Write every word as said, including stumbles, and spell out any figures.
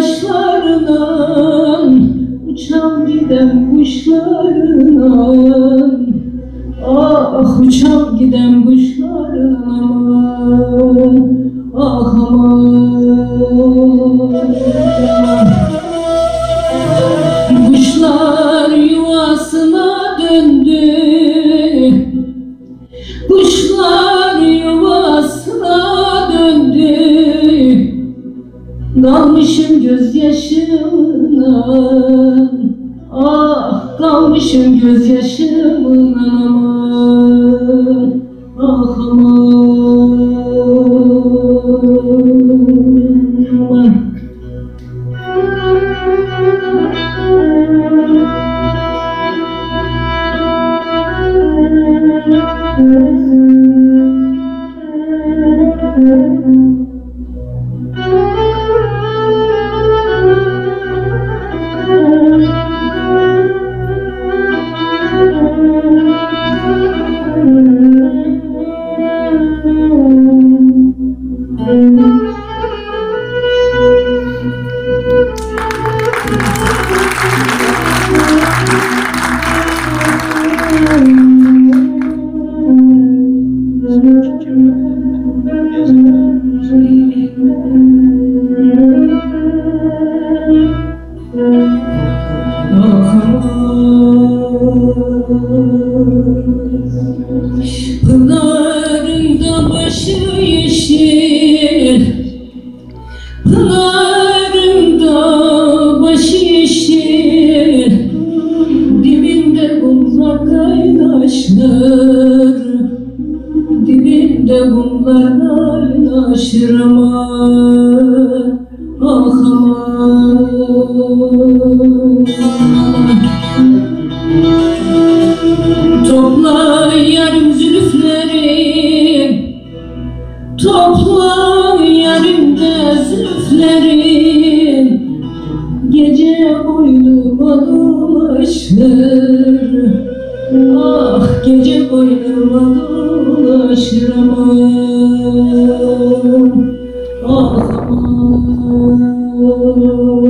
taşlarından, uçan giden kuşlarından, ah uçan giden kuşlarından, ah aman. Kuşlar yuvasına döndü, kuşlar yuvasına döndü, kalmışım gözyaşımla, ah kalmışım gözyaşımla, aman, ah aman. Pınarında başı yeşil, pınarında başı yeşil, dibinde kumlar kaynaşır, dibinde kumlar kaynaşır, aman, ah aman. Topla yarım zülüflerim, topla yarımda zülüflerim, gece boynuma dolaşır, ah gece boynuma dolaşır, aman, ah aman.